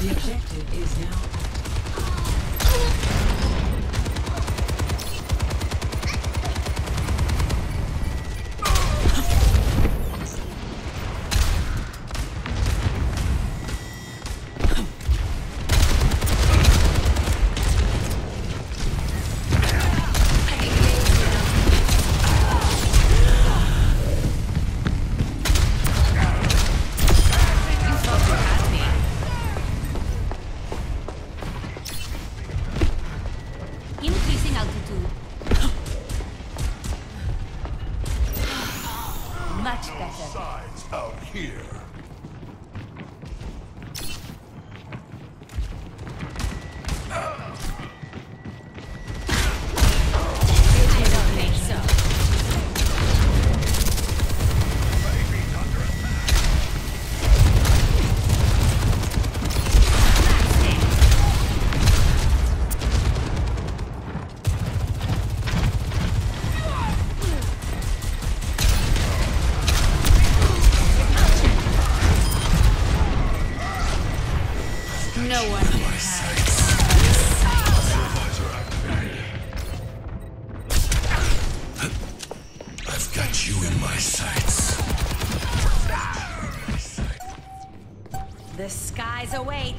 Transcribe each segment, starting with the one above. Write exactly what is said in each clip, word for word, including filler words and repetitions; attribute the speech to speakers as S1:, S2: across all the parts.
S1: The objective is now.
S2: Increasing altitude. Much better.
S3: Sides out here.
S2: I don't think so. No one can hide.
S3: I've got you in my sights.
S2: The skies await.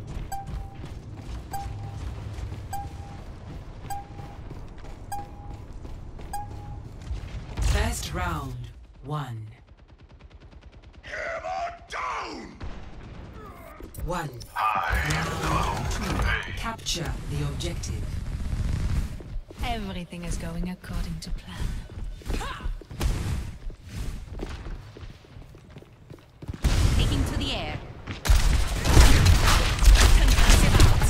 S1: First round, one.
S3: Hammer down!
S1: One. Capture the objective.
S2: Everything is going according to plan. Taking to the air. Concussive out.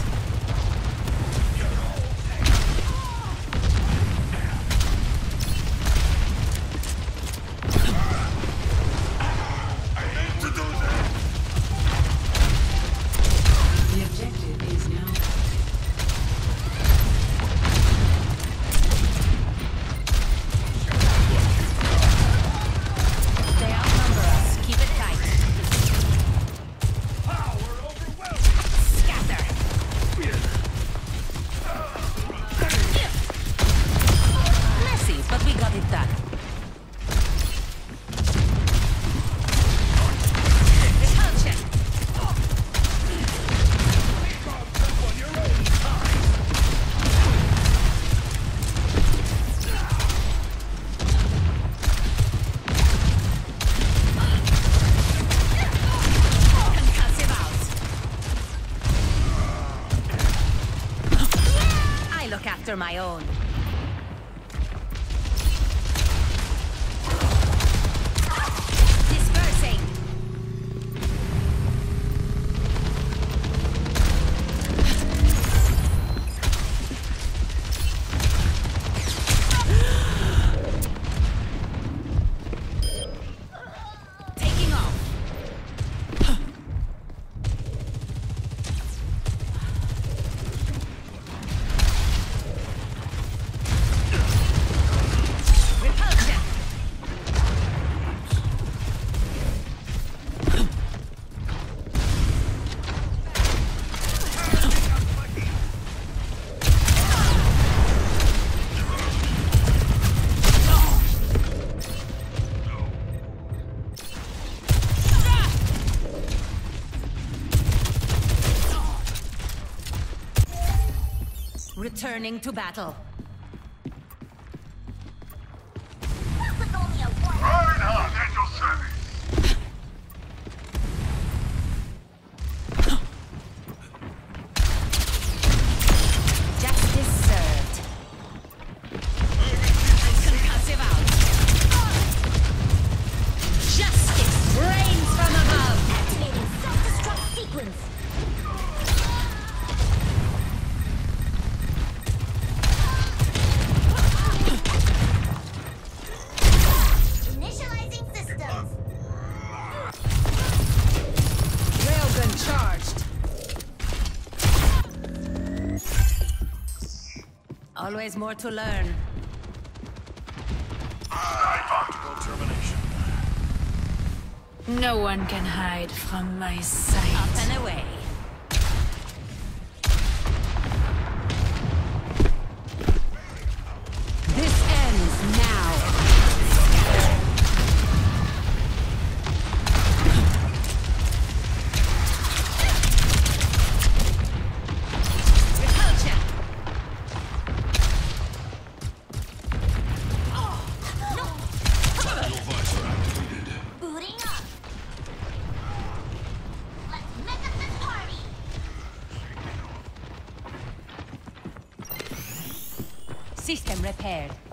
S3: I hate to do that!
S1: The objective is now.
S2: They outnumber us. Keep it tight.
S3: Power overwhelming!
S2: Scatter. Messy, but we got it done. Repulsion.
S3: On your own time!
S2: Concussive out. I look after my own. Dispersing. Taking off. Repulsion. Returning to battle.
S3: Reinhardt at your service!
S2: Justice served. Concussive out. Justice reigns from above.
S4: Activating self-destruct sequence. Initializing systems.
S2: Railgun charged. Always more to learn.
S3: Optical termination.
S2: No one can hide from my sight. Up and away. System repaired.